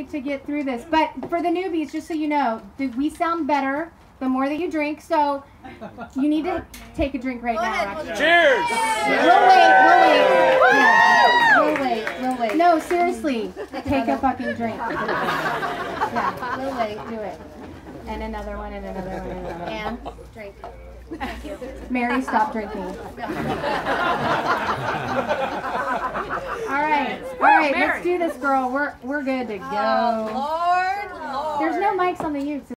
to get through this. But for the newbies, just so you know, we sound better the more that you drink. So you need to take a drink right now. Cheers! We'll wait. No, seriously, take a fucking drink. Yeah, we'll wait. Do it. And another one, and another one, and another one. And drink. Thank you. Mary, stop drinking. All right, let's do this, girl. We're good to go. Oh, Lord. There's no mics on the youths.